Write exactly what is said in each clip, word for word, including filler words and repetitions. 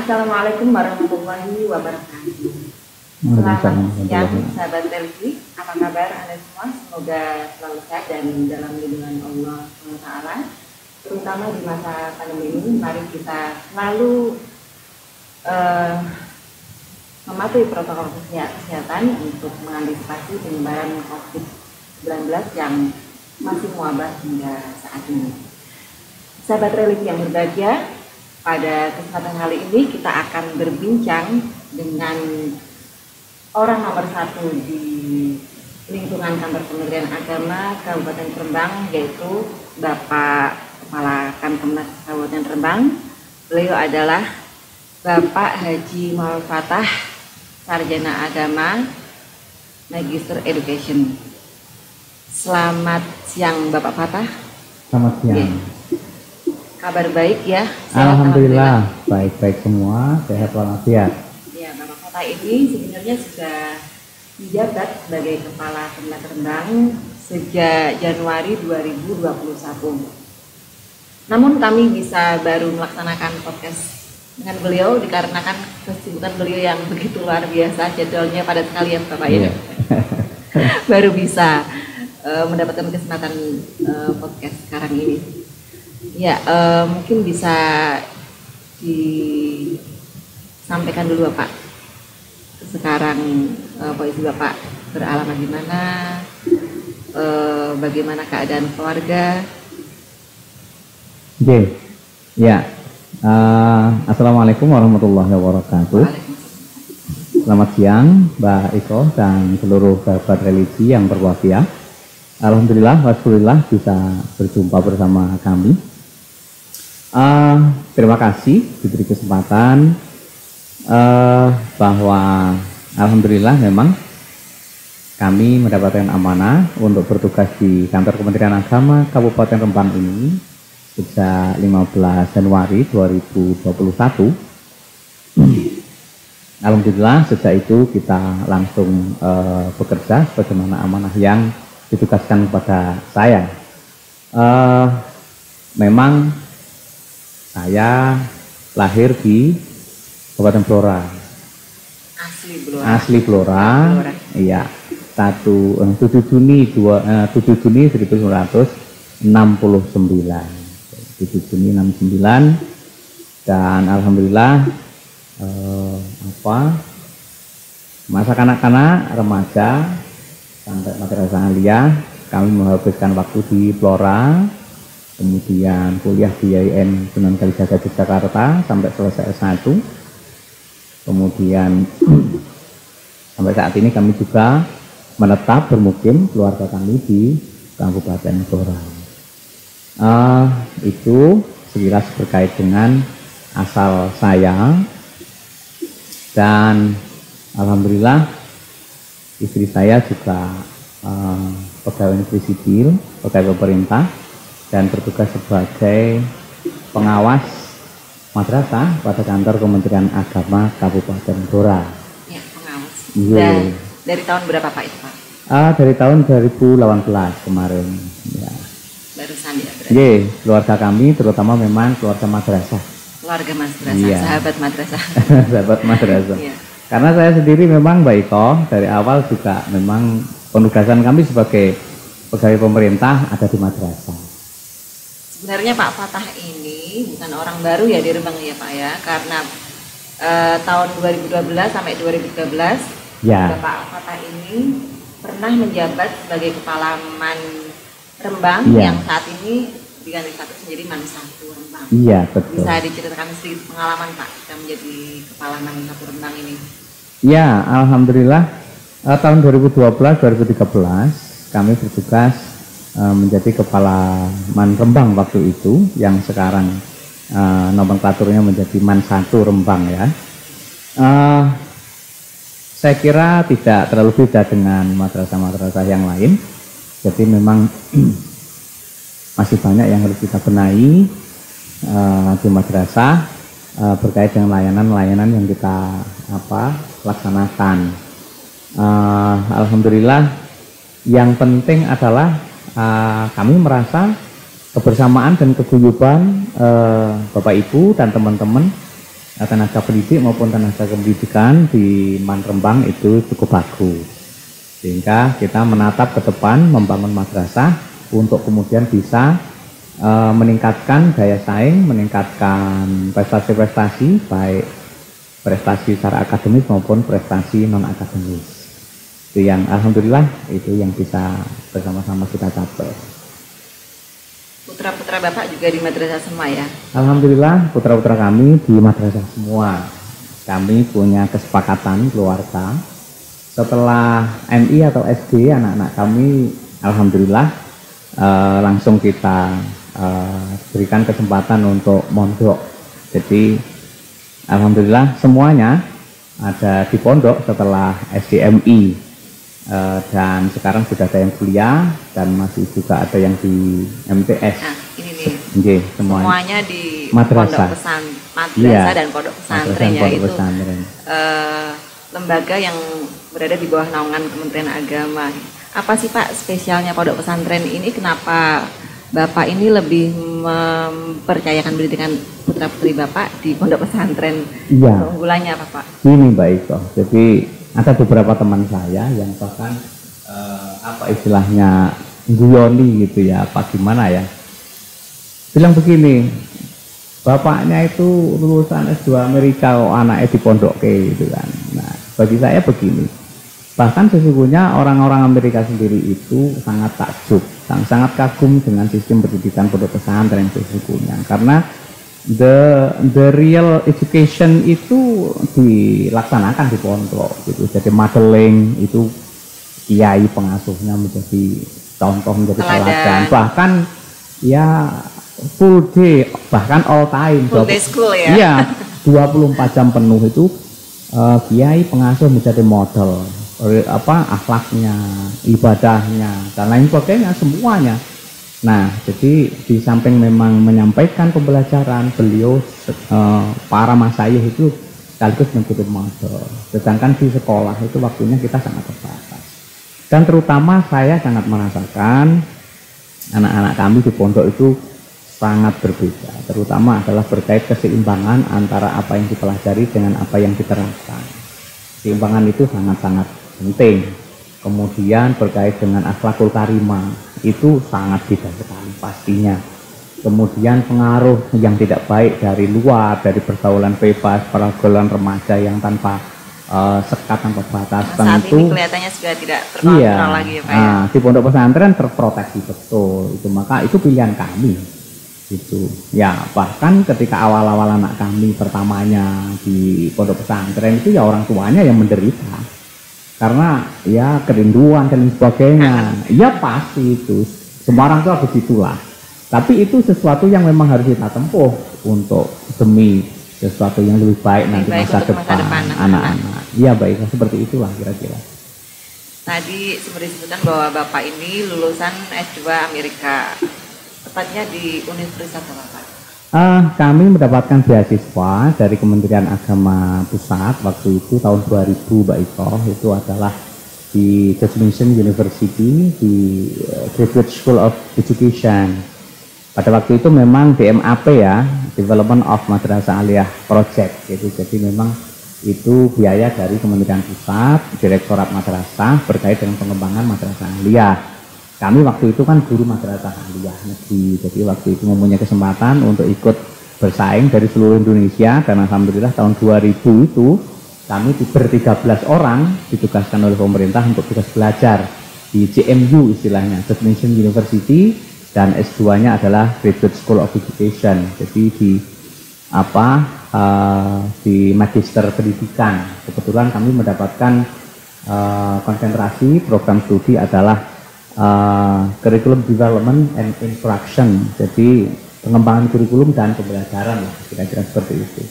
Assalamualaikum warahmatullahi wabarakatuh. Selamat siang sahabat Telki, apa kabar Anda semua? Semoga selalu sehat dan dalam lindungan Allah subhanahu wa taala. Terutama di masa pandemi ini, mari kita selalu uh, mematuhi protokol kesehatan untuk mengantisipasi penyebaran covid sembilan belas yang masih mewabah hingga saat ini. Sahabat religi yang berbahagia, pada kesempatan kali ini kita akan berbincang dengan orang nomor satu di lingkungan kantor Kementerian Agama Kabupaten Rembang, yaitu Bapak Kepala Kantornas Kabupaten Rembang. Beliau adalah Bapak Haji Muhammad Fattah, Sarjana Agama, Magister Education. Selamat siang Bapak Fattah. Selamat siang. Yeah. Kabar baik ya? Alhamdulillah, baik-baik semua, sehat walafiat. Ya, Bapak Fattah ini sebenarnya sudah menjabat sebagai Kepala Kementerian Rembang sejak Januari dua ribu dua puluh satu. Namun kami bisa baru melaksanakan podcast dengan beliau dikarenakan kesibukan beliau yang begitu luar biasa, jadwalnya padat sekali ya Bapak ya. Baru bisa uh, mendapatkan kesempatan uh, podcast sekarang ini. Ya, uh, mungkin bisa disampaikan dulu Bapak. Sekarang uh, posisi Bapak beralamat di mana, uh, bagaimana keadaan keluarga? Oke, ya. Uh, Assalamualaikum warahmatullahi wabarakatuh. Selamat siang, Mbak Iko dan seluruh sahabat religi yang berbahagia. Alhamdulillah, wassalillah bisa berjumpa bersama kami. Uh, terima kasih diberi kesempatan uh, bahwa alhamdulillah memang kami mendapatkan amanah untuk bertugas di kantor Kementerian Agama Kabupaten Rembang ini sejak lima belas Januari dua ribu dua puluh satu. Alhamdulillah sejak itu kita langsung uh, bekerja sebagaimana amanah yang ditugaskan kepada saya. Uh, memang saya lahir di Kabupaten Blora. Asli Blora. Asli Blora. Blora. Iya. Satu tujuh Juni dua eh, tujuh Juni seribu sembilan ratus enam puluh sembilan. tujuh Juni enam puluh sembilan dan alhamdulillah eh, apa masa kanak-kanak, remaja sampai madrasah aliyah kami menghabiskan waktu di Blora. Kemudian kuliah di I A I N Sunan Kalijaga Yogyakarta sampai selesai S satu. Kemudian sampai saat ini kami juga menetap bermukim keluarga kami di Kabupaten Blora. Uh, itu sekilas terkait dengan asal saya, dan alhamdulillah istri saya juga uh, pegawai negeri sipil, pegawai pemerintah, dan bertugas sebagai pengawas madrasah pada kantor Kementerian Agama Kabupaten Blora. Ya, pengawas. Iya. Dan dari tahun berapa Pak itu Pak? Ah, dari tahun dua ribu delapan belas kemarin. Ya. Barusan ya berarti. Iya, keluarga kami terutama memang keluarga madrasah. Keluarga madrasah, iya. sahabat madrasah. Sahabat madrasah. Iya. Karena saya sendiri memang Mbak Iko dari awal juga memang penugasan kami sebagai pegawai pemerintah ada di madrasah. Sebenarnya Pak Fattah ini bukan orang baru ya di Rembang ya Pak ya, karena eh, tahun dua ribu dua belas sampai dua ribu tiga belas ya. Bapak Fattah ini pernah menjabat sebagai Kepala Man Rembang ya. yang saat ini diganti status menjadi Man satu Rembang. Iya betul. Bisa diceritakan sedikit pengalaman Pak kita menjadi Kepala Man satu Rembang ini? Ya, alhamdulillah eh, tahun dua ribu dua belas dua ribu tiga belas kami bertugas menjadi Kepala Man Rembang waktu itu, yang sekarang uh, nomenklaturnya menjadi Man satu Rembang ya. Uh, saya kira tidak terlalu beda dengan madrasah-madrasah yang lain. Jadi memang masih banyak yang harus kita benahi uh, di madrasah uh, berkait dengan layanan-layanan yang kita apa laksanakan. Uh, Alhamdulillah yang penting adalah Uh, kami merasa kebersamaan dan keguyuban uh, Bapak Ibu dan teman-teman tenaga pendidik maupun tenaga pendidikan di Man Rembang itu cukup bagus, sehingga kita menatap ke depan membangun madrasah untuk kemudian bisa e, meningkatkan daya saing, meningkatkan prestasi-prestasi baik prestasi secara akademis maupun prestasi non akademis. Itu yang alhamdulillah itu yang bisa bersama-sama kita capai. Putra-putra Bapak juga di madrasah semua ya? Alhamdulillah putra-putra kami di madrasah semua. Kami punya kesepakatan keluarga. Setelah M I atau S D anak-anak kami alhamdulillah eh, langsung kita eh, berikan kesempatan untuk mondok. Jadi alhamdulillah semuanya ada di pondok setelah S D M I. Uh, dan sekarang sudah ada yang kuliah dan masih juga ada yang di M T S. Nah, ini nih. Oke, semuanya. semuanya di madrasah. pondok pesan madrasah Iya. dan pondok pesantren ya, itu uh, lembaga yang berada di bawah naungan Kementerian Agama. Apa sih Pak spesialnya pondok pesantren ini? Kenapa Bapak ini lebih mempercayakan pendidikan putra putri Bapak di pondok pesantren? Iya. Keunggulannya apa Pak? Ini Mbak Iko. Jadi ada beberapa teman saya yang bahkan eh, apa istilahnya guyoni gitu ya, apa gimana ya, bilang begini, bapaknya itu lulusan S dua Amerika kok anaknya di pondok kayak gitu kan. Nah bagi saya begini, bahkan sesungguhnya orang-orang Amerika sendiri itu sangat takjub, sangat, sangat kagum dengan sistem pendidikan pondok pesantren sesungguhnya, karena the the real education itu dilaksanakan di pondok gitu. Jadi modeling itu kiai pengasuhnya menjadi contoh, menjadi teladan, bahkan ya full day, bahkan all time, full day school ya. Iya, dua puluh empat jam penuh itu uh, kiai pengasuh menjadi model apa akhlaknya, ibadahnya dan lain sebagainya semuanya. Nah, jadi di samping memang menyampaikan pembelajaran, beliau eh, para masyayikh itu sekaligus menjadi model. Sedangkan di sekolah itu waktunya kita sangat terbatas. Dan terutama saya sangat merasakan anak-anak kami di pondok itu sangat berbeda. Terutama adalah berkait keseimbangan antara apa yang dipelajari dengan apa yang diterapkan. Keseimbangan itu sangat-sangat penting. Kemudian berkait dengan akhlakul karimah itu sangat beda sekali pastinya. Kemudian pengaruh yang tidak baik dari luar, dari pergaulan bebas, pergaulan remaja yang tanpa uh, sekat, tanpa batas. Nah, saat tentu, ini kelihatannya sudah tidak terkontrol iya, lagi ya Pak. Nah, di pondok pesantren terproteksi betul. Itu maka itu pilihan kami. Itu ya bahkan ketika awal-awal anak kami pertamanya di pondok pesantren itu ya orang tuanya yang menderita. Karena ya kerinduan dan sebagainya, ya pasti itu semua orang tua begitulah. Tapi itu sesuatu yang memang harus kita tempuh untuk demi sesuatu yang lebih baik lebih nanti baik masa depan anak-anak. Iya baik, seperti itulah kira-kira. Tadi seperti disebutkan bahwa Bapak ini lulusan S dua Amerika, tepatnya di Universitas apa Pak? Uh, kami mendapatkan beasiswa dari Kementerian Agama Pusat waktu itu tahun dua ribu Mbak Iko, itu adalah di George Mason University di uh, Graduate School of Education. Pada waktu itu memang D M A P ya, Development of Madrasah Aliyah Project gitu. Jadi memang itu biaya dari Kementerian Pusat, Direktorat Madrasah berkait dengan pengembangan madrasah aliyah. Kami waktu itu kan guru madrasah aliyah negeri, jadi waktu itu mempunyai kesempatan untuk ikut bersaing dari seluruh Indonesia, dan alhamdulillah tahun dua ribu itu kami ber tiga belas orang ditugaskan oleh pemerintah untuk tugas belajar di J M U istilahnya, George Mason University, dan S dua-nya adalah Graduate School of Education. Jadi di apa uh, di Magister Pendidikan. Kebetulan kami mendapatkan uh, konsentrasi program studi adalah Uh, curriculum development and instruction, jadi pengembangan kurikulum dan pembelajaran lah, kira-kira seperti itu.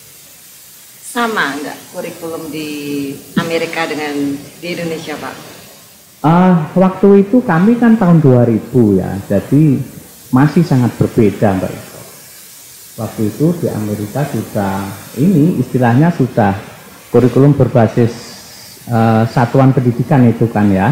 Sama enggak kurikulum di Amerika dengan di Indonesia Pak? Uh, waktu itu kami kan tahun dua ribu ya, jadi masih sangat berbeda Mbak. Waktu itu di Amerika sudah ini istilahnya sudah kurikulum berbasis uh, satuan pendidikan itu kan ya.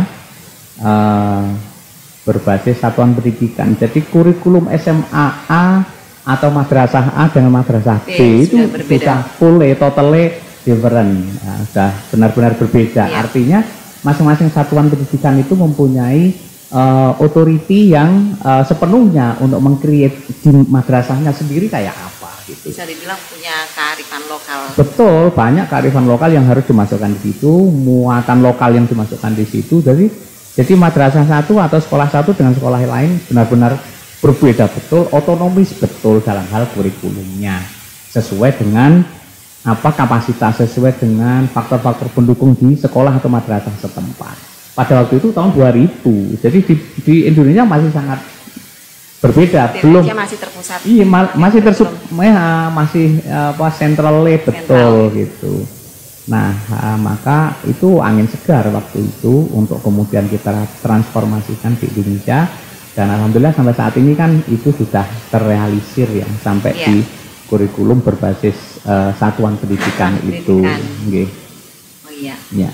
Uh, berbasis satuan pendidikan. Jadi kurikulum S M A A, atau madrasah A dengan madrasah B Oke, itu sudah berbeda. sudah full totally different, nah, sudah benar-benar berbeda. Iya. Artinya masing-masing satuan pendidikan itu mempunyai uh, authority yang uh, sepenuhnya untuk mengcreate di madrasahnya sendiri kayak apa gitu. Bisa dibilang punya kearifan lokal. Betul, banyak kearifan lokal yang harus dimasukkan di situ, muatan lokal yang dimasukkan di situ. Jadi jadi madrasah satu atau sekolah satu dengan sekolah lain benar-benar berbeda betul, otonomis betul dalam hal kurikulumnya, sesuai dengan apa kapasitas, sesuai dengan faktor-faktor pendukung di sekolah atau madrasah setempat. Pada waktu itu tahun dua ribu, jadi di, di Indonesia masih sangat berbeda, Di belum Indonesia masih terpusat. iya ma masih tersup ya, masih apa centrally betul Sentral. gitu. Nah ha, maka itu angin segar waktu itu untuk kemudian kita transformasikan di Indonesia, dan alhamdulillah sampai saat ini kan itu sudah terrealisir ya, sampai Iya. di kurikulum berbasis uh, satuan pendidikan Satuan itu. pendidikan. Nggih. Oh iya. Ya.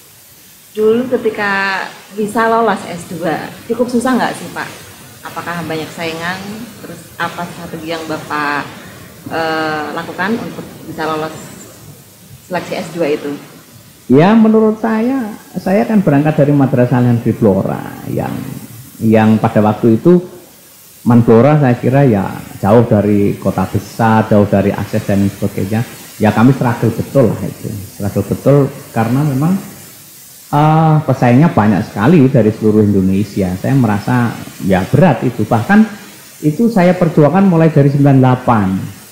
Dulu ketika bisa lolos S dua, cukup susah nggak sih Pak? Apakah banyak saingan? Terus apa strategi yang Bapak eh, lakukan untuk bisa lolos seleksi S dua itu? Ya menurut saya, saya kan berangkat dari Madrasah Negeri Flora yang yang pada waktu itu Manflora saya kira ya jauh dari kota besar, jauh dari akses dan sebagainya. Ya kami struggle betul lah itu, struggle betul karena memang uh, pesaingnya banyak sekali dari seluruh Indonesia. Saya merasa ya berat itu, bahkan itu saya perjuangkan mulai dari sembilan puluh delapan.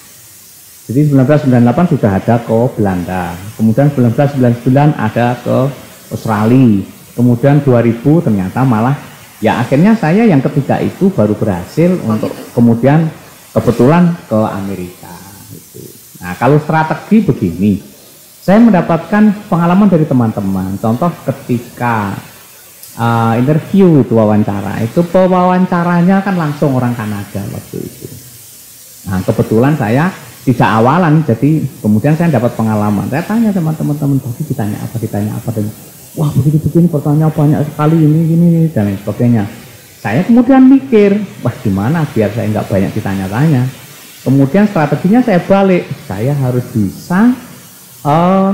Jadi seribu sembilan ratus sembilan puluh delapan sudah ada ke Belanda, kemudian seribu sembilan ratus sembilan puluh sembilan ada ke Australia, kemudian dua ribu ternyata malah ya akhirnya saya yang ketiga itu baru berhasil Oh, untuk gitu. kemudian kebetulan ke Amerika gitu. Nah kalau strategi begini, saya mendapatkan pengalaman dari teman-teman. Contoh ketika uh, interview itu wawancara, itu pewawancaranya kan langsung orang Kanada waktu itu. Nah kebetulan saya tidak awalan, jadi kemudian saya dapat pengalaman. Saya tanya sama teman-teman, tadi ditanya apa, ditanya apa, dan wah begini-begini pertanyaan banyak sekali ini, ini, ini, dan lain sebagainya. Saya kemudian mikir, wah gimana biar saya nggak banyak ditanya-tanya. Kemudian strateginya saya balik, saya harus bisa uh,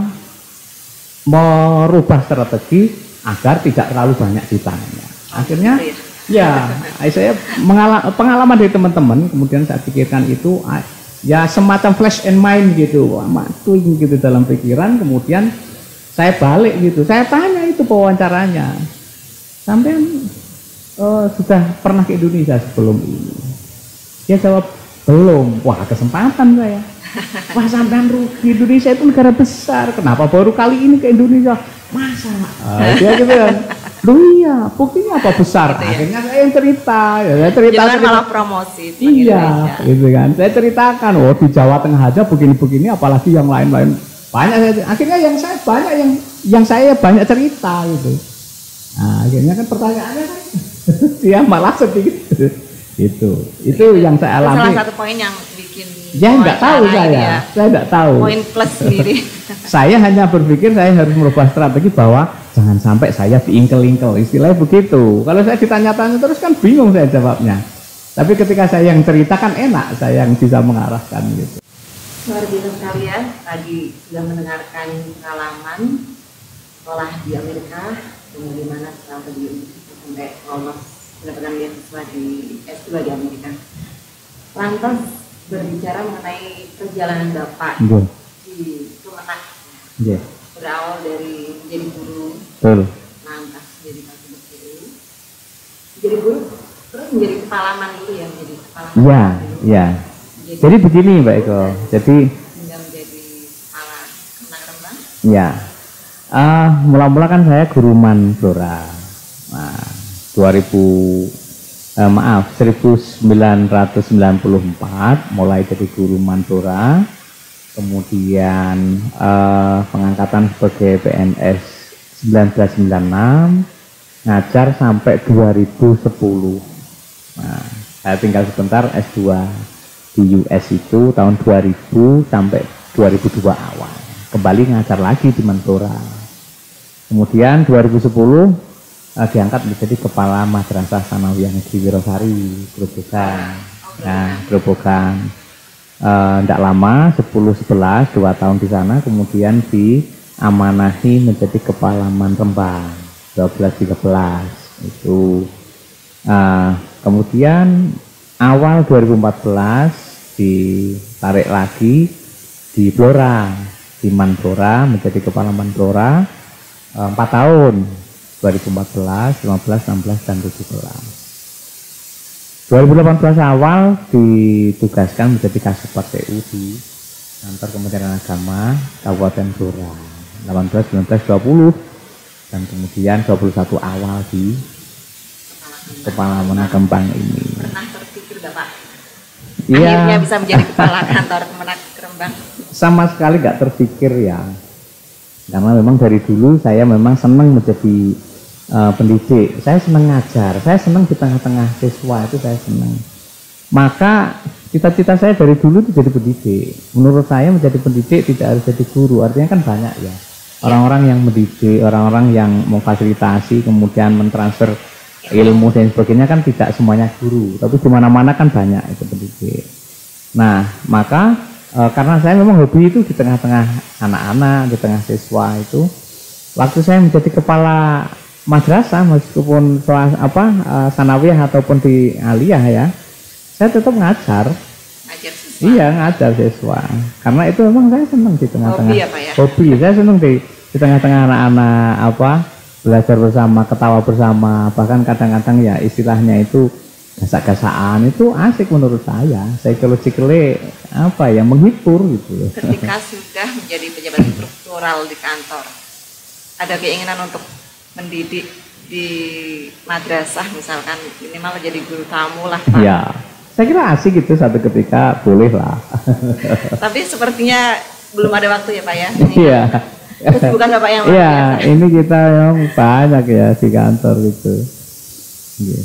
merubah strategi agar tidak terlalu banyak ditanya. Akhirnya, ya saya mengalami pengalaman dari teman-teman, kemudian saya pikirkan itu ya semacam flash and mind gitu, twing gitu dalam pikiran, kemudian saya balik gitu, saya tanya itu pewawancaranya, sampai uh, sudah pernah ke Indonesia sebelum ini? Dia jawab belum. Wah kesempatan saya. Wah sampean rugi, Indonesia itu negara besar, kenapa baru kali ini ke Indonesia? Masa? Uh, dia gitu kan. Loh iya, buktinya apa besar? Gitu ya? Akhirnya saya yang cerita, ya, saya cerita. Jangan cerita. malah promosi. Iya, gitu kan. Saya ceritakan, oh di Jawa Tengah aja begini-begini, apalagi yang lain-lain. Banyak saya, akhirnya yang saya banyak yang yang saya banyak cerita gitu. Nah, akhirnya kan pertanyaannya kan dia malah sedikit gitu. Itu itu yang saya Itu alami. salah satu poin yang bikin Ya nggak tahu saya, ya. saya nggak tahu. Poin plus sendiri. Saya hanya berpikir saya harus merubah strategi bahwa jangan sampai saya diingkel-ingkel, istilahnya begitu. Kalau saya ditanya-tanya terus kan bingung saya jawabnya. Tapi ketika saya yang cerita kan enak, saya yang bisa mengarahkan gitu. Luar biasa sekali ya, tadi sudah mendengarkan pengalaman sekolah di Amerika, dan bagaimana strategi untuk sampai lolos mendapatkan beasiswa di S dua di Amerika. Lantas berbicara mengenai perjalanan Bapak Iya. di Kemenak, Iya. berawal dari menjadi guru, Betul. lantas menjadi kasih guru, menjadi guru, terus menjadi kepala man itu ya, menjadi kepala man Iya, dulu. iya. Menjadi Jadi begini Mbak Eko, jadi hingga menjadi kepala Kemenak Rembang. ya, uh, mula-mula kan saya guru Manflora. Nah, dua ribu eh, maaf seribu sembilan ratus sembilan puluh empat mulai jadi guru Manflora, kemudian eh, pengangkatan sebagai P N S seribu sembilan ratus sembilan puluh enam, ngajar sampai dua ribu sepuluh. Nah, saya tinggal sebentar S dua di U S itu tahun dua ribu sampai dua ribu dua awal. Kembali ngajar lagi di Manflora. Kemudian dua ribu sepuluh uh, diangkat menjadi kepala Madrasah Sanawiyah Negeri Wirosari, Grobogan. Oh Nah, Grobogan. Tidak uh, lama, sepuluh sebelas, dua tahun di sana, kemudian diamanahi menjadi Kepala Man Rembang, dua belas tiga belas itu. Uh, kemudian awal dua ribu empat belas ditarik lagi di Blora, di Man Blora, menjadi Kepala Man Blora uh, empat tahun, dua ribu empat belas, lima belas, enam belas, dan tujuh belas. dua ribu delapan belas awal ditugaskan menjadi Kasubag T U di kantor Kementerian Agama Kabupaten Blora, delapan belas, sembilan belas, dua puluh, dan kemudian dua puluh satu awal di Kepala Man Rembang ini. Pernah terpikir Bapak ya, akhirnya bisa menjadi Kepala Kantor Kemenak Rembang? Sama sekali nggak terpikir ya, karena memang dari dulu saya memang senang menjadi Uh, pendidik, saya senang ngajar, saya senang di tengah-tengah siswa, itu saya senang. Maka cita-cita saya dari dulu itu jadi pendidik. Menurut saya menjadi pendidik tidak harus jadi guru, artinya kan banyak ya orang-orang yang mendidik, orang-orang yang memfasilitasi, kemudian mentransfer ilmu dan sebagainya, kan tidak semuanya guru, tapi di mana-mana kan banyak itu pendidik. Nah, maka uh, karena saya memang hobi itu di tengah-tengah anak-anak, di tengah siswa itu, waktu saya menjadi kepala madrasah, meskipun apa uh, sanawiyah ataupun di aliyah ya, saya tetap ngajar. Ngajar siswa. Iya, ngajar siswa. Karena itu memang saya senang di tengah-tengah. Hobi apa ya? Hobi, saya senang di di tengah-tengah anak-anak apa belajar bersama, ketawa bersama, bahkan kadang-kadang ya istilahnya itu gasak-gasaan, itu asik menurut saya. Psychologically apa ya, menghibur gitu. Ketika sudah menjadi pejabat struktural di kantor, ada keinginan untuk mendidik di madrasah misalkan, minimal jadi guru tamu lah Pak. Ya, saya kira asik gitu satu ketika, boleh lah. Tapi sepertinya belum ada waktu ya Pak ya? Iya. Terus bukan Bapak yang Iya, ini kita yang banyak ya di kantor gitu. Yeah.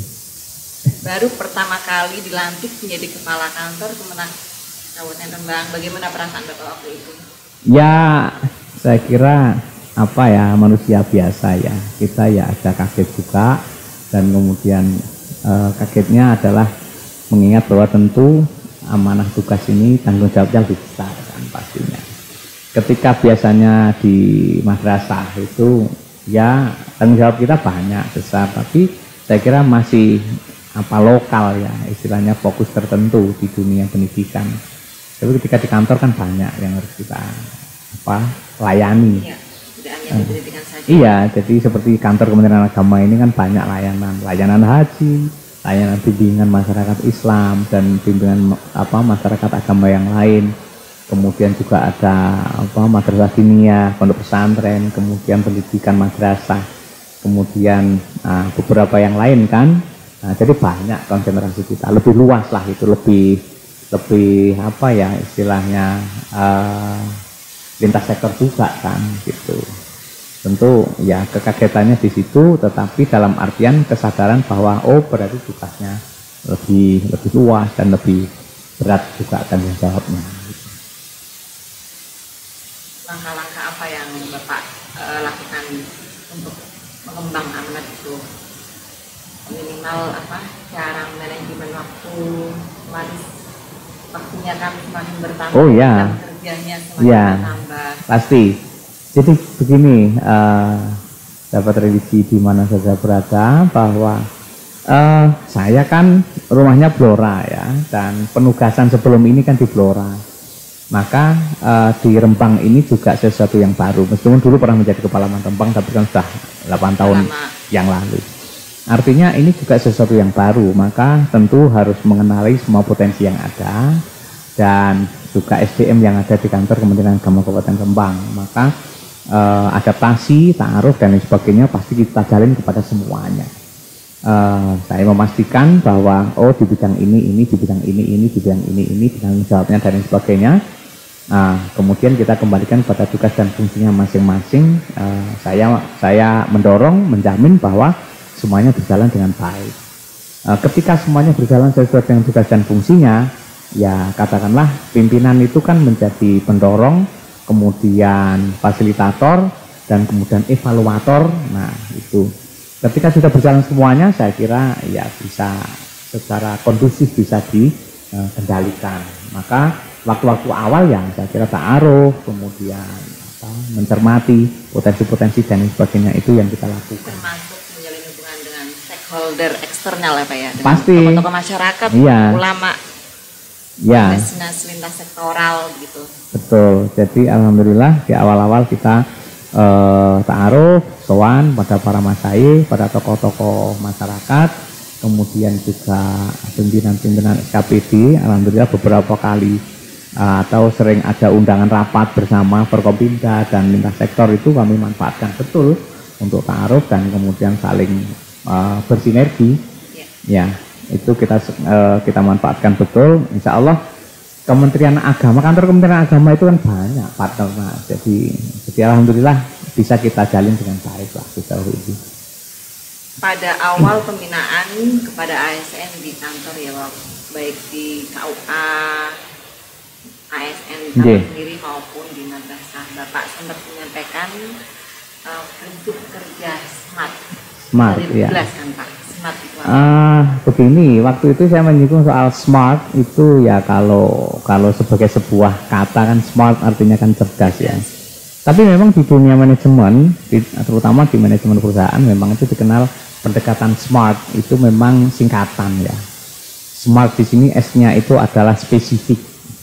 Baru pertama kali dilantik menjadi kepala kantor Kemenak Kabupaten Rembang, bagaimana perasaan Bapak waktu itu? Ya, saya kira apa ya, manusia biasa ya, kita ya ada kaget juga, dan kemudian eh, kagetnya adalah mengingat bahwa tentu amanah tugas ini tanggung jawabnya lebih besar kan pastinya. Ketika biasanya di madrasah itu ya tanggung jawab kita banyak besar, tapi saya kira masih apa lokal ya, istilahnya fokus tertentu di dunia pendidikan. Tapi ketika di kantor kan banyak yang harus kita apa layani. Ya. Uh, saja. Iya, jadi seperti kantor Kementerian Agama ini kan banyak layanan, layanan haji, layanan bimbingan masyarakat Islam, dan bimbingan apa masyarakat agama yang lain. Kemudian juga ada apa madrasah diniyah, pondok pesantren, kemudian pendidikan madrasah, kemudian uh, beberapa yang lain kan. Nah, jadi banyak konsentrasi kita, lebih luas lah itu, lebih lebih apa ya istilahnya uh, lintas sektor juga kan gitu. Tentu ya kekagetannya di situ, tetapi dalam artian kesadaran bahwa oh berarti tugasnya lebih lebih luas dan lebih berat juga tanggung jawabnya. Langkah-langkah apa yang Bapak uh, lakukan untuk mengembang amanat itu? Minimal apa cara manajemen waktu, waris waktunya kan semakin bertambah, oh ya, kerjanya semakin ya, bertambah. Pasti. Jadi begini, uh, dapat religi di mana saja berada, bahwa uh, saya kan rumahnya Blora ya, dan penugasan sebelum ini kan di Blora. Maka uh, di Rembang ini juga sesuatu yang baru, meskipun dulu pernah menjadi kepala Man Rembang, tapi kan sudah delapan tahun Lama. yang lalu. Artinya ini juga sesuatu yang baru, maka tentu harus mengenali semua potensi yang ada, dan juga S D M yang ada di kantor Kementerian Agama Kabupaten Rembang. Maka eh, adaptasi, ta'aruf dan lain sebagainya pasti kita jalin kepada semuanya. Eh, saya memastikan bahwa oh di bidang ini, ini, di bidang ini, ini, di bidang ini, ini, tanggung jawabnya dan lain sebagainya. Nah, kemudian kita kembalikan pada tugas dan fungsinya masing-masing. Eh, saya saya mendorong, menjamin bahwa semuanya berjalan dengan baik. E, ketika semuanya berjalan sesuai dengan tugas dan fungsinya, ya katakanlah pimpinan itu kan menjadi pendorong, kemudian fasilitator, dan kemudian evaluator. Nah itu, ketika sudah berjalan semuanya, saya kira ya bisa secara kondusif bisa di, uh, kendalikan. Maka waktu-waktu awal yang saya kira ta'aruf, kemudian apa, mencermati potensi-potensi dan sebagainya itu yang kita lakukan. Termasuk menjalin hubungan dengan stakeholder eksternal ya Pak ya? Dengan pasti. Tokoh-tokoh masyarakat, iya. ulama, ya. dinas lintas sektoral gitu. Betul. Jadi alhamdulillah di awal-awal kita uh, ta'aruf, sowan pada para masyayikh, pada tokoh-tokoh masyarakat, kemudian juga pimpinan-pimpinan S K P D. Alhamdulillah beberapa kali uh, atau sering ada undangan rapat bersama Forkopimda dan lintas sektor itu kami manfaatkan betul untuk ta'aruf dan kemudian saling uh, bersinergi. Ya. ya, itu kita uh, kita manfaatkan betul. Insya Allah Kementerian Agama, kantor Kementerian Agama itu kan banyak partner, jadi jadi alhamdulillah bisa kita jalin dengan baik lah sejauh ini. Pada awal pembinaan kepada A S N di kantor ya Pak, baik di K U A, A S N kantor yeah. sendiri maupun di madrasah, Bapak sempat menyampaikan uh, prinsip kerja smart. Smart, ya. Kan Pak, smart itu apa? Uh, begini, waktu itu saya menyinggung soal smart itu ya kalau kalau sebagai sebuah kata kan smart artinya kan cerdas ya. Tapi memang di dunia manajemen, di, terutama di manajemen perusahaan, memang itu dikenal pendekatan smart itu memang singkatan ya. Smart di sini S-nya itu adalah spesifik.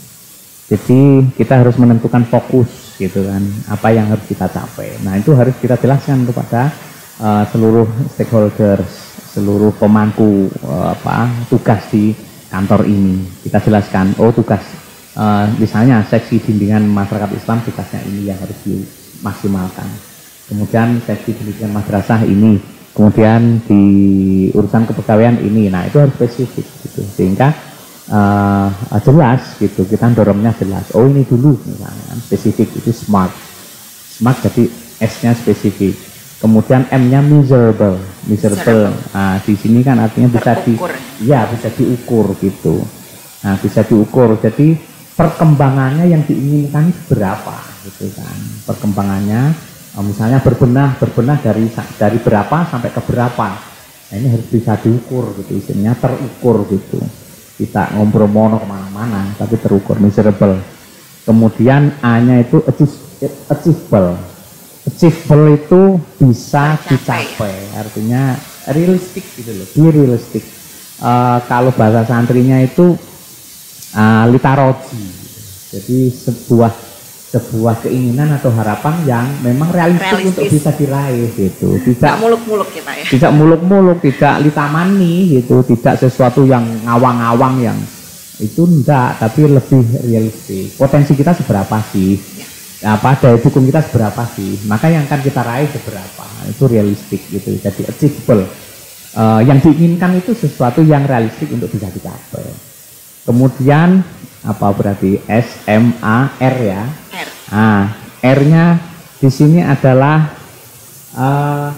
Jadi kita harus menentukan fokus gitu kan, apa yang harus kita capai. Nah itu harus kita jelaskan kepada uh, seluruh stakeholders, seluruh pemangku uh, apa tugas di kantor ini. Kita jelaskan, oh tugas Uh, misalnya seksi bimbingan masyarakat Islam tugasnya ini yang harus dimaksimalkan. Kemudian seksi bimbingan madrasah ini, kemudian di urusan kepegawaian ini. Nah itu harus spesifik gitu, sehingga uh, jelas gitu. Kita dorongnya jelas. Oh ini dulu misalnya spesifik itu smart. Smart jadi S-nya spesifik. Kemudian M-nya measurable. Measurable. Nah, di sini kan artinya bisa di, ya bisa diukur gitu. Nah bisa diukur. Jadi perkembangannya yang diinginkan berapa gitu kan, perkembangannya misalnya berbenah berbenah dari dari berapa sampai ke berapa. Nah ini harus bisa diukur gitu, isinya terukur gitu, kita ngombromono kemana-mana tapi terukur, measurable. Kemudian A-nya itu achievable. Achievable itu bisa dicapai, artinya realistik gitu loh, be realistic. Uh, kalau bahasa santrinya itu Uh, litaroji, jadi sebuah sebuah keinginan atau harapan yang memang realistis, realistis. Untuk bisa diraih gitu, tidak muluk-muluk ya Pak ya, tidak muluk-muluk, tidak litamani gitu, tidak sesuatu yang ngawang-ngawang yang itu enggak, tapi lebih realistis. Potensi kita seberapa sih, ya. Apa daya dukung kita seberapa sih, maka yang akan kita raih seberapa, itu realistik gitu, jadi achievable. Uh, yang diinginkan itu sesuatu yang realistik untuk bisa dicapai. Kemudian apa berarti S M A R ya? R. Ah, R-nya di sini adalah uh,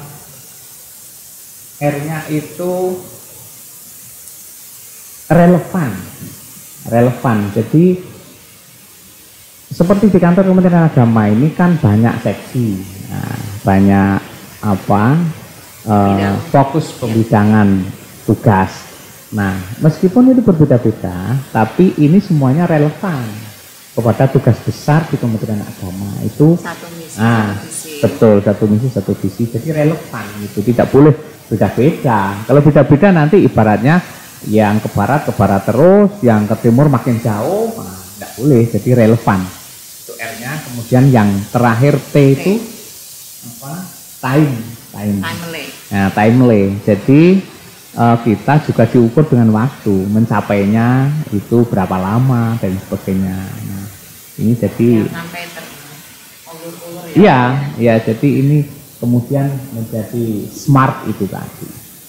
R-nya itu relevan, relevan. Jadi seperti di kantor Kementerian Agama ini kan banyak seksi, nah, banyak apa uh, fokus pembidangan tugas. Nah, meskipun itu berbeda-beda, tapi ini semuanya relevan kepada tugas besar di Kementerian Agama itu. Satu misi, nah, satu visi. Betul, satu misi, satu visi. Jadi relevan itu, tidak boleh beda-beda. Kalau beda-beda nanti ibaratnya yang ke barat ke barat terus, yang ke timur makin jauh, nah, tidak boleh. Jadi relevan. Itu R-nya. Kemudian yang terakhir T, T. itu apa? Time, time. Timely. Nah, timely. Jadi Uh, kita juga diukur dengan waktu, mencapainya itu berapa lama dan sebagainya. Nah, ini jadi ya, sampai terulur-ulur ya. Iya, ya, jadi ini kemudian menjadi smart itu tadi.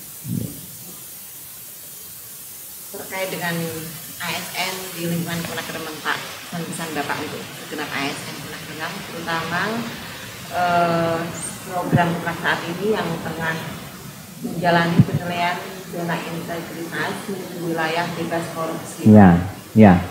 Terkait dengan A S N di lingkungan Kementerian Pak, pesan-pesan Bapak untuk segenap A S N Kementerian, terutama eh, program saat ini yang tengah menjalani penilaian zona integritas di wilayah bebas korupsi. Ya, ya.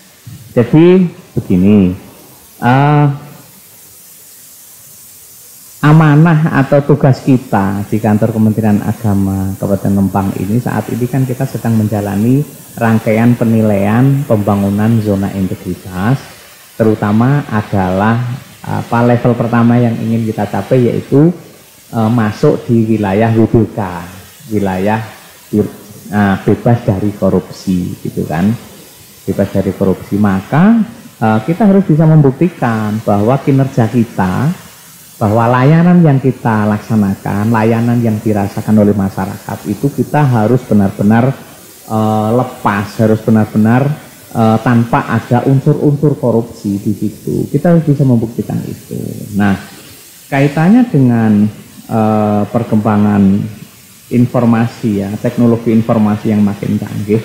Jadi begini, uh, amanah atau tugas kita di kantor Kementerian Agama Kabupaten Rembang ini saat ini kan kita sedang menjalani rangkaian penilaian pembangunan zona integritas, terutama adalah apa level pertama yang ingin kita capai yaitu e, masuk di wilayah W B K, wilayah e, bebas dari korupsi, gitu kan, bebas dari korupsi. Maka e, kita harus bisa membuktikan bahwa kinerja kita, bahwa layanan yang kita laksanakan, layanan yang dirasakan oleh masyarakat itu kita harus benar-benar e, lepas, harus benar-benar Uh, tanpa ada unsur-unsur korupsi di situ. Kita harus bisa membuktikan itu. Nah, kaitannya dengan uh, perkembangan informasi ya, teknologi informasi yang makin canggih,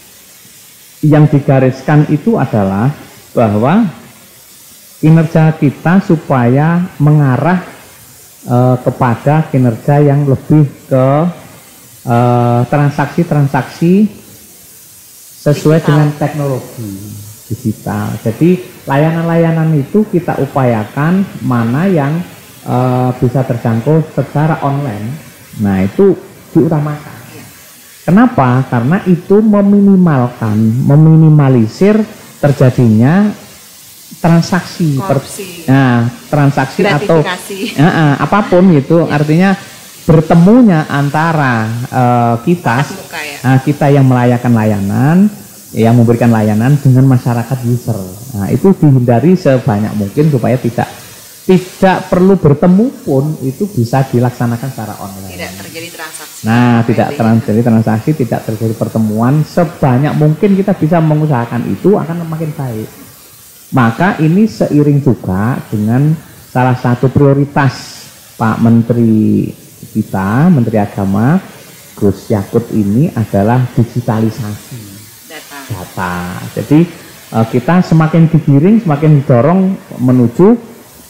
yang digariskan itu adalah bahwa kinerja kita supaya mengarah uh, kepada kinerja yang lebih ke uh, transaksi-transaksi sesuai digital, dengan teknologi digital. Jadi layanan-layanan itu kita upayakan mana yang e, bisa terjangkau secara online. Nah, itu diutamakan. Kenapa? Karena itu meminimalkan, meminimalisir terjadinya transaksi, per, nah, transaksi atau uh, uh, apapun itu, ya. Artinya bertemunya antara uh, kita, ya. uh, kita yang melayakan layanan, yang memberikan layanan dengan masyarakat user. Nah, itu dihindari sebanyak mungkin supaya tidak tidak perlu bertemu pun itu bisa dilaksanakan secara online. Tidak terjadi transaksi. Nah, tidak terjadi transaksi, tidak terjadi pertemuan. Sebanyak mungkin kita bisa mengusahakan itu akan makin baik. Maka ini seiring juga dengan salah satu prioritas Pak Menteri kita, Menteri Agama Gus Yakut ini adalah digitalisasi data. data. Jadi uh, kita semakin digiring, semakin didorong menuju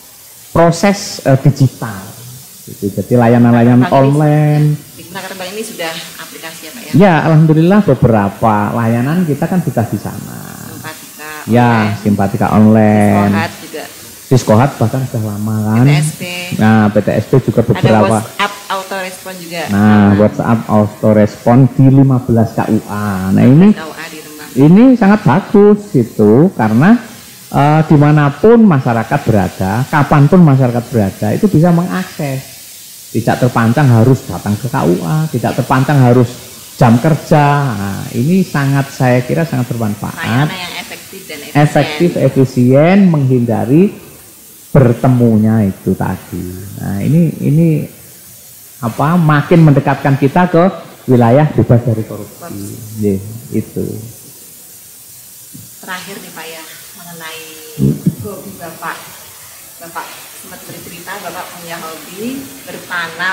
proses uh, digital. Gitu. Jadi layanan-layanan online. Di Rembang ini sudah aplikasi ya Pak ya? Ya, alhamdulillah beberapa layanan kita kan sudah di sana. Simpatika. Ya, online. Simpatika online. Siskohat juga. Siskohat bahkan sudah lama kan. P T S P. Nah, P T S P juga beberapa. Ada WhatsApp autorespon juga. Nah, WhatsApp autorespon di lima belas K U A. Nah, ini K U A di Rembang. Ini sangat bagus itu karena uh, dimanapun masyarakat berada, kapanpun masyarakat berada itu bisa mengakses. Tidak terpancang harus datang ke K U A, tidak terpancang harus jam kerja. Nah, ini sangat saya kira sangat bermanfaat. Layanan yang efektif dan efisien. Efektif, efisien, menghindari bertemunya itu tadi. Nah, ini ini apa makin mendekatkan kita ke wilayah bebas dari korupsi. korupsi. Yeah, itu. Terakhir nih Pak ya, mengenai hobi Bapak. Bapak sempat bercerita Bapak punya hobi bertanam.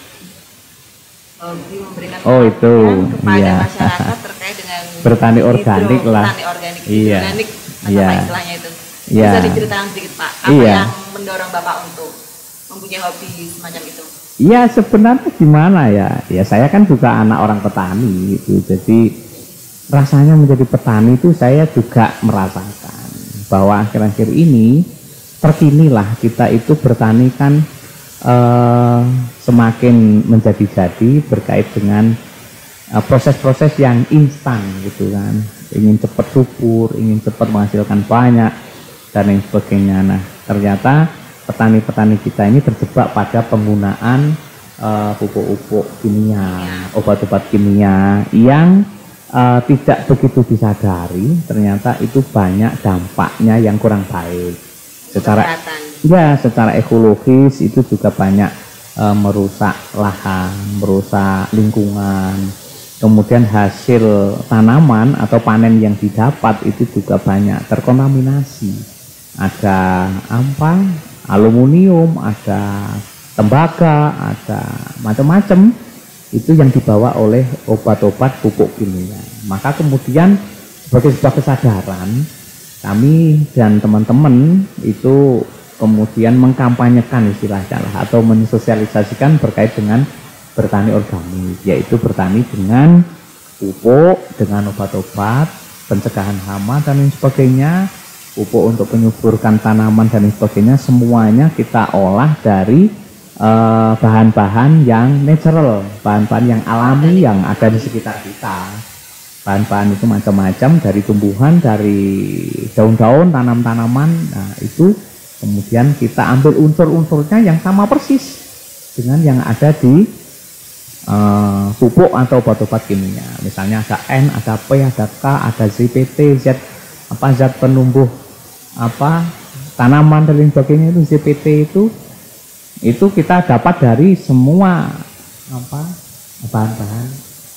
Hobi memberikan oh, itu. kepada iya. masyarakat terkait dengan bertani organik hidro, lah. Bertani organik, iya. organik iya. apa istilahnya itu. Iya. Bisa diceritakan sedikit Pak, apa iya. yang mendorong Bapak untuk mempunyai hobi semacam itu? Iya, sebenarnya gimana ya? Ya saya kan juga anak orang petani gitu. Jadi rasanya menjadi petani itu saya juga merasakan bahwa akhir-akhir ini terkinilah kita itu bertani kan eh, semakin menjadi-jadi berkait dengan proses-proses eh, yang instan gitu kan. Ingin cepat subur, ingin cepat menghasilkan banyak dan lain sebagainya. Nah, ternyata petani-petani kita ini terjebak pada penggunaan pupuk-pupuk uh, kimia, obat-obat kimia yang uh, tidak begitu disadari. Ternyata itu banyak dampaknya yang kurang baik. Secara ya, secara ekologis itu juga banyak uh, merusak lahan, merusak lingkungan. Kemudian hasil tanaman atau panen yang didapat itu juga banyak terkontaminasi. Ada apa? Aluminium, ada tembaga, ada macam-macam itu yang dibawa oleh obat-obat pupuk kimia. Maka kemudian sebagai sebuah kesadaran kami dan teman-teman itu kemudian mengkampanyekan istilahnya atau mensosialisasikan berkait dengan bertani organik, yaitu bertani dengan pupuk, dengan obat-obat pencegahan hama dan lain sebagainya, pupuk untuk penyuburkan tanaman dan lain sebagainya, semuanya kita olah dari eh, bahan-bahan yang natural, bahan-bahan yang alami yang ada di sekitar kita. Bahan-bahan itu macam-macam, dari tumbuhan, dari daun-daun, tanam-tanaman. Nah, itu kemudian kita ambil unsur-unsurnya yang sama persis dengan yang ada di uh, pupuk atau obat-obat kimia. Misalnya ada N, ada P, ada K, ada Z P T, Z apa zat penumbuh apa tanaman dan lain sebagainya. Itu Z P T itu itu kita dapat dari semua apa bahan-bahan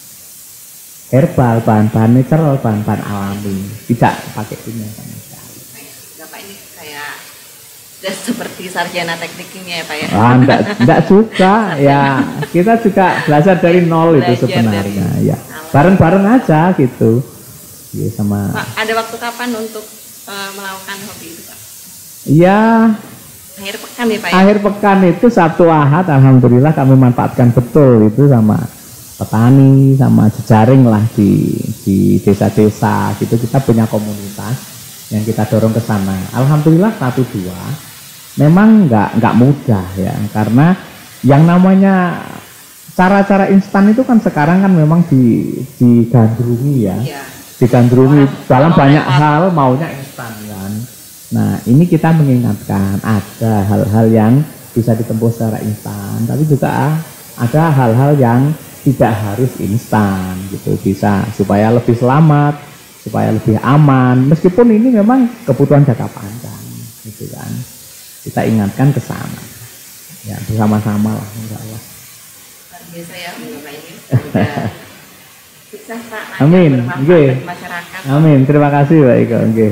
herbal, bahan-bahan natural, bahan-bahan alami, tidak pakai kimia sama sekali. Bapak ini kayak sudah seperti sarjana teknik kimia ya Pak ya? Ah, enggak, enggak juga ya, kita juga belajar dari nol itu Belajar sebenarnya dari ya, bareng-bareng aja gitu ya, sama. Pak, ada waktu kapan untuk uh, melakukan hobi itu Pak? Ya, Akhir pekan ya Pak ya? akhir pekan itu Sabtu Ahad, alhamdulillah kami manfaatkan betul itu sama petani, sama jejaring lah di di desa-desa gitu. Kita punya komunitas yang kita dorong ke sana. Alhamdulillah satu dua. Memang nggak nggak mudah ya, karena yang namanya cara-cara instan itu kan sekarang kan memang di digandrungi ya, Iya. digandrungi Orang- dalam orang banyak lewat. hal maunya instan kan. Nah ini kita mengingatkan ada hal-hal yang bisa ditempuh secara instan, tapi juga ada hal-hal yang tidak harus instan gitu, bisa supaya lebih selamat, supaya lebih aman, meskipun ini memang kebutuhan jangka panjang gitu kan. Kita ingatkan ke sana ya, bersama-sama lah, enggak lah. Luar biasa ya Bapak ini. Sudah sukses Pak. Lancar Amin. bermanfaat Nggih. bagi masyarakat. Amin, terima kasih Pak Iko. Nggih.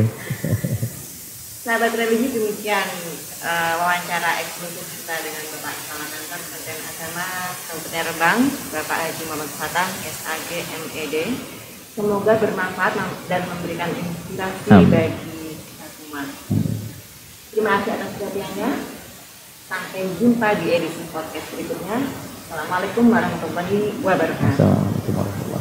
Sahabat religi, demikian uh, wawancara eksklusif kita dengan Bapak Kepala Kantor Kementerian Agama Kabupaten Rembang, Bapak Haji Muhammad Fatah, S A G M E D. Semoga bermanfaat dan memberikan inspirasi Amin. bagi kita semua. Terima kasih atas perhatiannya. Sampai jumpa di edisi podcast berikutnya. Assalamualaikum warahmatullahi wabarakatuh. Assalamualaikum warahmatullahi wabarakatuh.